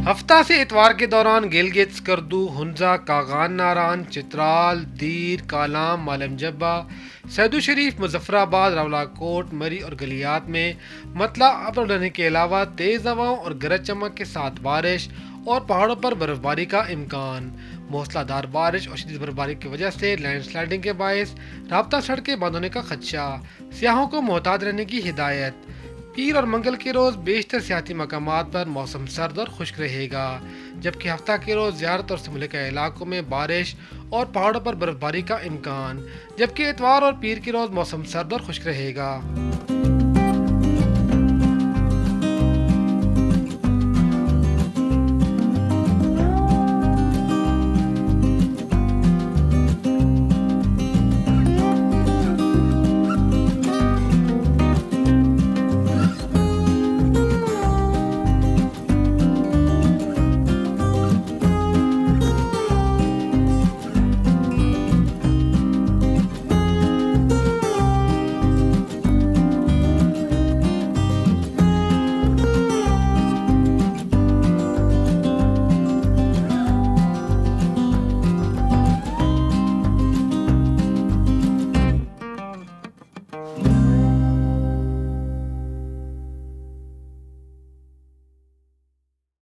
हफ्ता से इतवार के दौरान गिलगित, स्कर्दू, हुंजा, कागान नारान, चित्राल, दीर, कालाम, मालम जब्बा, सैदू शरीफ, मुजफ्फराबाद, रावलाकोट, मरी और गलियात में मतला अब्र रहने के अलावा तेज़ हवाओं और गरज चमक के साथ बारिश और पहाड़ों पर बर्फबारी का इम्कान। मूसलाधार बारिश और शदीद बर्फबारी की वजह से लैंडस्लाइडिंग के बायस राब्ता सड़कें बंद होने का खदशा। सियाहों को मोहतात रहने की हिदायत। पीर और मंगल के रोज़ बेशतर सियाती मकामात पर मौसम सर्द और खुश्क रहेगा, जबकि हफ्ता के रोज़ ज़ियारत और मुल्का इलाकों में बारिश और पहाड़ों पर बर्फबारी का इम्कान। जबकि इतवार और पीर के रोज़ मौसम सर्द और खुश्क रहेगा।